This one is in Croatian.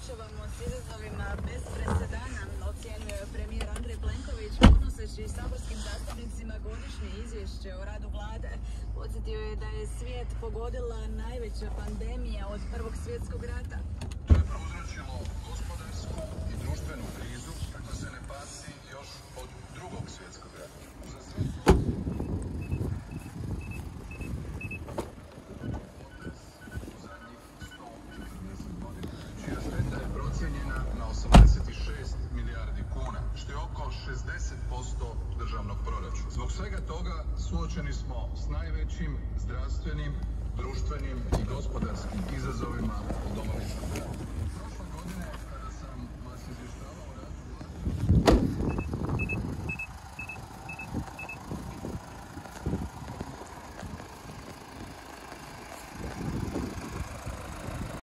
suočavamo s izazovima bez presedana, ocijenio je premijer Andrej Plenković podnoseći saborskim zastupnicima godišnje izvješće o radu vlade. Podsjetio je da je svijet pogodila najveća pandemija od Prvog svjetskog rata. To je prouzročilo gospodarsku i društvenu krizu kako se ne pamti još od Drugog svjetskog rata. Čija šteta je procijenjena na 86 milijardi kuna, što je oko 60% državnog proračuna. Zbog svega toga suočeni smo s najvećim zdravstvenim, društvenim i gospodarskim izazovima u Domovinskom ratu. Prošle godine